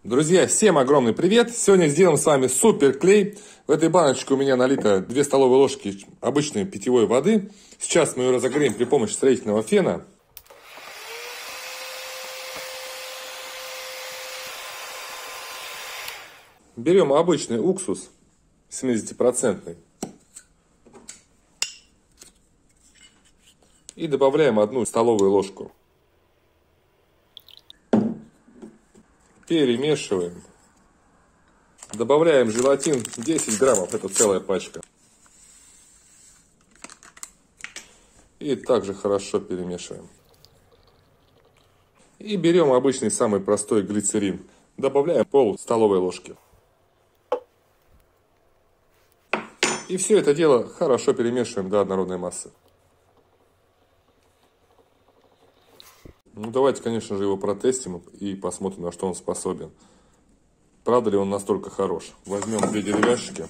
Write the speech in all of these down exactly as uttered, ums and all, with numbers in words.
Друзья, всем огромный привет! Сегодня сделаем с вами супер клей. В этой баночке у меня налито две столовые ложки обычной питьевой воды. Сейчас мы ее разогреем при помощи строительного фена. Берем обычный уксус семидесятипроцентный и добавляем одну столовую ложку. Перемешиваем. Добавляем желатин десять граммов, это целая пачка. И также хорошо перемешиваем. И берем обычный самый простой глицерин. Добавляем пол столовой ложки. И все это дело хорошо перемешиваем до однородной массы. Ну, давайте, конечно же, его протестим и посмотрим, на что он способен. Правда ли он настолько хорош? Возьмем две деревяшки.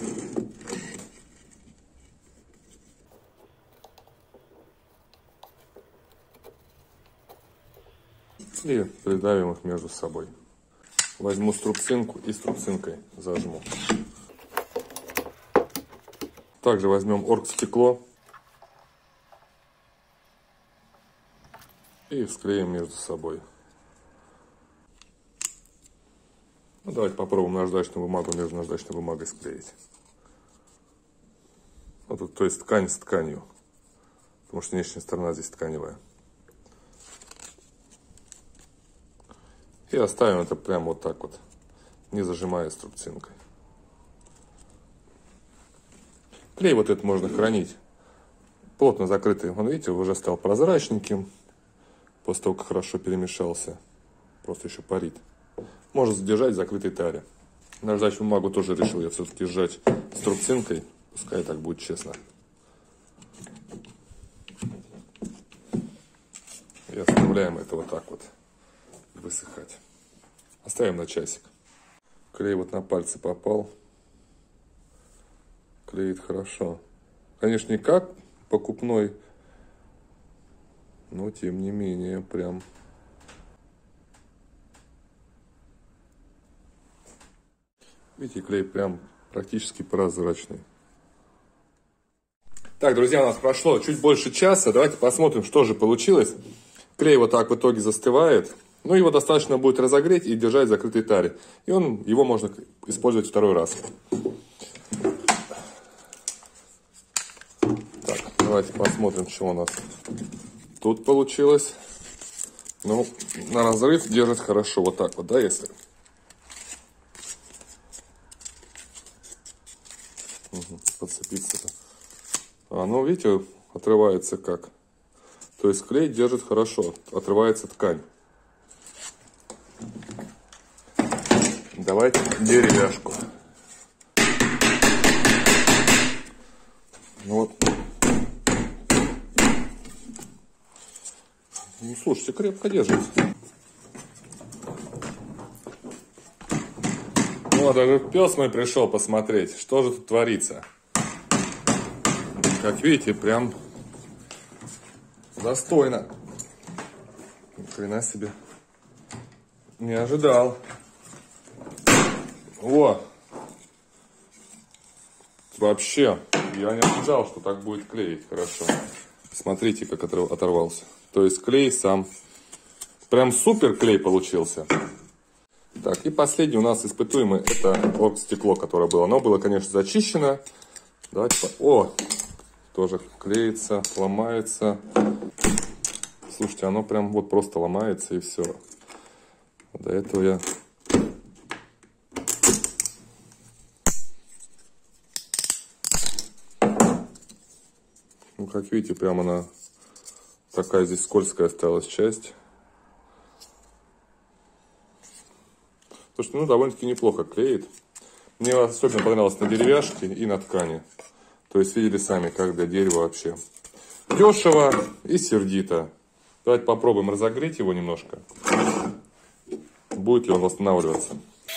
И придавим их между собой. Возьму струбцинку и струбцинкой зажму. Также возьмем оргстекло. И склеим между собой. Ну, давайте попробуем наждачную бумагу между наждачной бумагой склеить. Вот тут, то есть ткань с тканью. Потому что внешняя сторона здесь тканевая. И оставим это прямо вот так вот, не зажимая струбцинкой. Клей вот этот можно хранить плотно закрытый. Он, видите, уже стал прозрачненьким. После того, как хорошо перемешался. Просто еще парит. Можно задержать в закрытой таре. Наждачную бумагу тоже решил я все-таки сжать струбцинкой. Пускай так будет честно. И оставляем это вот так вот высыхать. Оставим на часик. Клей вот на пальцы попал. Клеит хорошо. Конечно, не как покупной. Но, тем не менее, прям... Видите, клей прям практически прозрачный. Так, друзья, у нас прошло чуть больше часа. Давайте посмотрим, что же получилось. Клей вот так в итоге застывает. Ну, его достаточно будет разогреть и держать в закрытой таре. И он, его можно использовать второй раз. Так, давайте посмотрим, что у нас тут получилось. Ну, на разрыв держит хорошо. Вот так вот, да, если. Угу, подцепиться-то. А, ну, видите, отрывается как. То есть клей держит хорошо. Отрывается ткань. Давайте деревяшку. Ну вот. Ну, слушайте, крепко держит. Ну, а даже пес мой пришел посмотреть, что же тут творится. Как видите, прям достойно. Ни хрена себе. Не ожидал. О! Вообще, я не ожидал, что так будет клеить хорошо. Смотрите, как оторвался. То есть клей сам. Прям супер клей получился. Так, и последний у нас испытуемый. Это оргстекло, которое было. Оно было, конечно, зачищено. Давайте по... О! Тоже клеится, ломается. Слушайте, оно прям вот просто ломается и все. До этого я... Ну, как видите, прям она... Такая здесь скользкая осталась часть. Слушайте, ну довольно-таки неплохо клеит. Мне особенно понравилось на деревяшке и на ткани. То есть видели сами, как для дерева вообще. Дешево и сердито. Давайте попробуем разогреть его немножко. Будет ли он восстанавливаться.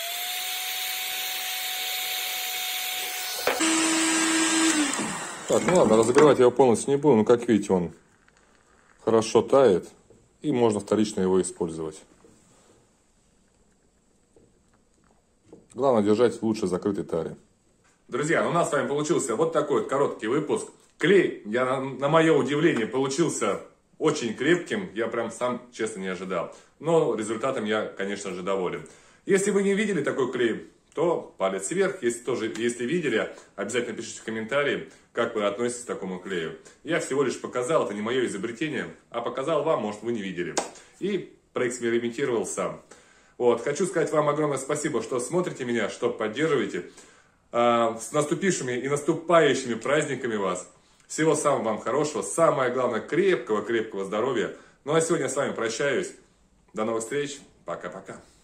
Так, ну ладно, разогревать я его полностью не буду. Но как видите, он хорошо тает. И можно вторично его использовать. Главное держать лучше в закрытой таре. Друзья, ну у нас с вами получился вот такой вот короткий выпуск. Клей, я на, на мое удивление, получился очень крепким. Я прям сам, честно, не ожидал. Но результатом я, конечно же, доволен. Если вы не видели такой клей, то палец вверх. Если тоже, если видели, обязательно пишите в комментарии, как вы относитесь к такому клею. Я всего лишь показал, это не мое изобретение, а показал вам, может, вы не видели. И проэкспериментировал сам. Вот, хочу сказать вам огромное спасибо, что смотрите меня, что поддерживаете. А, с наступившими и наступающими праздниками вас. Всего самого вам хорошего, самое главное, крепкого-крепкого здоровья. Ну а сегодня я с вами прощаюсь. До новых встреч. Пока-пока.